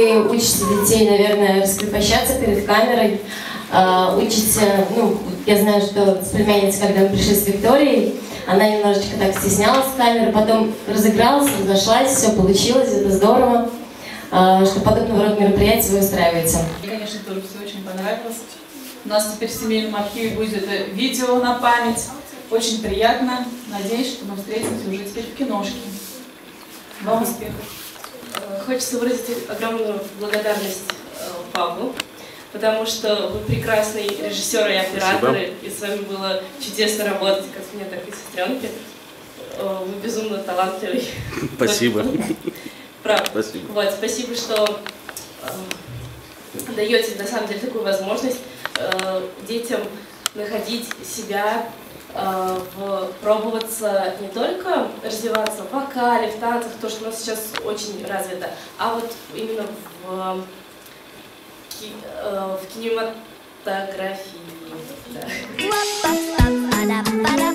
вы учите детей, наверное, раскрепощаться перед камерой, учите, ну, я знаю, что с племянницей, когда мы пришли с Викторией, она немножечко так стеснялась камеры, потом разыгралась, разошлась, все получилось, это здорово, что подобного рода мероприятия вы устраиваете. Мне, конечно, тоже все очень понравилось. У нас теперь в семейном архиве будет это видео на память. Очень приятно. Надеюсь, что мы встретимся уже теперь в киношке. Вам успехов! Хочется выразить огромную благодарность Павлу, потому что вы прекрасный режиссер и оператор, и с вами было чудесно работать, как мне, так и сестренке. Вы безумно талантливый. Спасибо. Правда. Спасибо. Вот, спасибо, что даете на самом деле такую возможность детям находить себя, пробоваться не только развиваться в вокале, в танцах, то, что у нас сейчас очень развито, а вот именно в кинематографии. Да.